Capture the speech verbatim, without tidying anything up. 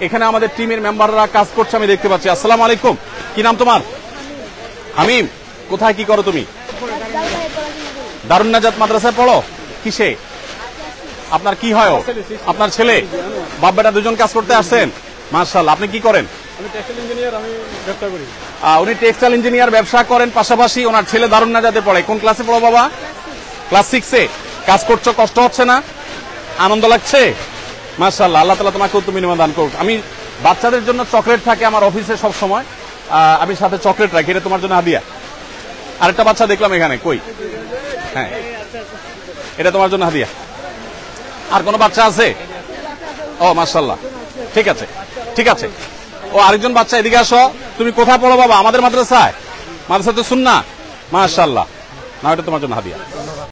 এখানে আমাদের টিমের মেম্বাররা কাজ করছে আমি দেখতে পাচ্ছি। আসসালামু আলাইকুম, কি নাম তোমার? হামিম। কোথায় কি করো তুমি? দারুন নাজাত মাদ্রাসায় পড়ো। কিসে? আপনার কি হয়? আপনার ছেলে? বাপ বেটা দুজন কাজ করতে আসছেন, মাশাআল্লাহ। আপনি কি করেন? উনি টেক্সটাইল ইঞ্জিনিয়ার ব্যবসা করেন, পাশাপাশি ওনার ছেলে দারুন নাজাতে পড়ে। কোন ক্লাসে পড়ো বাবা? ক্লাস সিক্সে। কাজ করছো, কষ্ট হচ্ছে না? আনন্দ লাগছে? মাশাআল্লাহ, আল্লাহ তাআলা তোমাকে উত্তম বিনিময় দান করুক। আমি বাচ্চাদের জন্য চকলেট থাকে আমার অফিসে সব সময়, আমি সাথে চকলেট রাখি, এটা তোমার জন্য হাদিয়া। আরেকটা বাচ্চা দেখলাম এখানে, কই? হ্যাঁ, এটা তোমার জন্য হাদিয়া। আর কোন বাচ্চা আছে? ও মাশাআল্লাহ, ঠিক আছে ঠিক আছে। ও আরেকজন বাচ্চা, এদিকে আসো। তুমি কোথায় পড়ো বাবা? আমাদের মাদ্রাসায়? মাদ্রাসাতে সুন্নাহ, মাশাআল্লাহ। না, এটা তোমার জন্য হাদিয়া।